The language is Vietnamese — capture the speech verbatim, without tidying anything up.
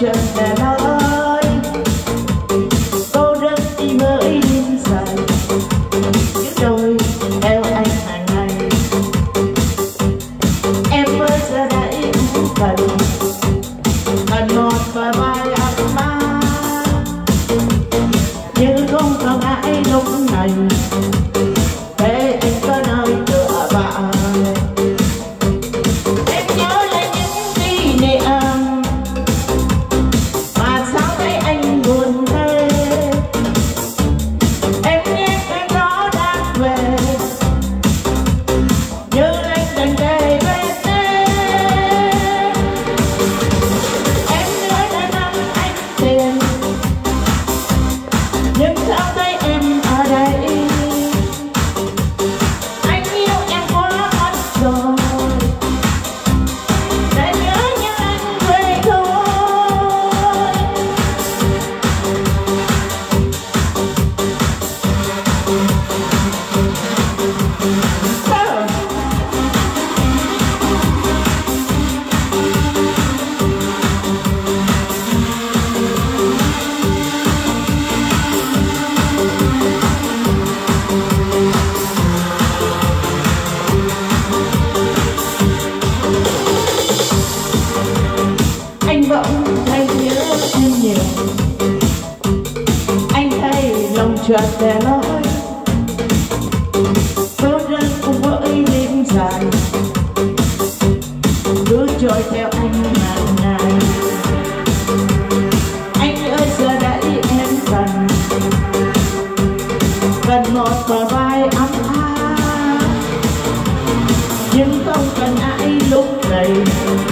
chuyện để nói. Cô đơn đi với đêm dài, những đôi theo anh hàng ngày. Em mới giờ đây cũng cần cần một bờ vai ấm áp, nhưng không còn ai lúc này để anh có nơi tựa vào. Em nhớ lại những kỷ niệm mà sao thấy anh buồn thế. Em nghe em đó đang về, nhớ anh đành về bên em. Em nhớ đã năm anh tiền, nhưng sao thấy em ở đây. Anh yêu em quá mất rồi, để nhớ như anh về thôi. Anh bỗng thấy nhớ em nhiều, anh thấy lòng chợt để nói. Cô đơn cùng với đêm dài, cứ trôi theo anh hàng ngày. Anh ơi giờ đây em cần cần một bờ vai ấm áp, nhưng không cần ai lúc này